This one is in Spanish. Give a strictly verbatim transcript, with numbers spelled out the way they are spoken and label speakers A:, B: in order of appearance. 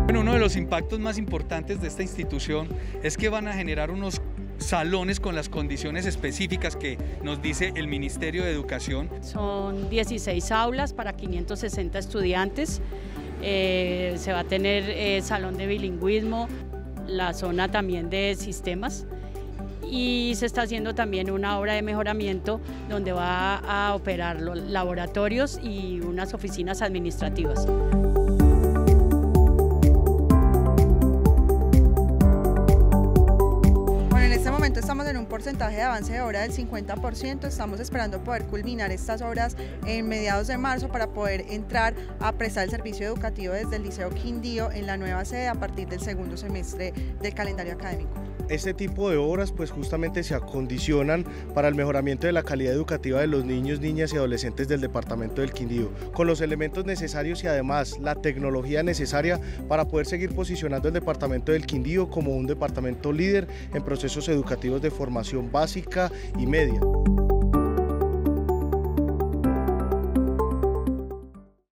A: Bueno, uno de los impactos más importantes de esta institución es que van a generar unos salones con las condiciones específicas que nos dice el Ministerio de Educación.
B: Son dieciséis aulas para quinientos sesenta estudiantes, eh, se va a tener eh, salón de bilingüismo, la zona también de sistemas, y se está haciendo también una obra de mejoramiento donde va a operar los laboratorios y unas oficinas administrativas.
C: Estamos en un porcentaje de avance de obra del cincuenta por ciento, estamos esperando poder culminar estas obras en mediados de marzo para poder entrar a prestar el servicio educativo desde el Liceo Quindío en la nueva sede a partir del segundo semestre del calendario académico.
D: Este tipo de obras pues justamente se acondicionan para el mejoramiento de la calidad educativa de los niños, niñas y adolescentes del departamento del Quindío, con los elementos necesarios y además la tecnología necesaria para poder seguir posicionando el departamento del Quindío como un departamento líder en procesos educativos de formación básica y media.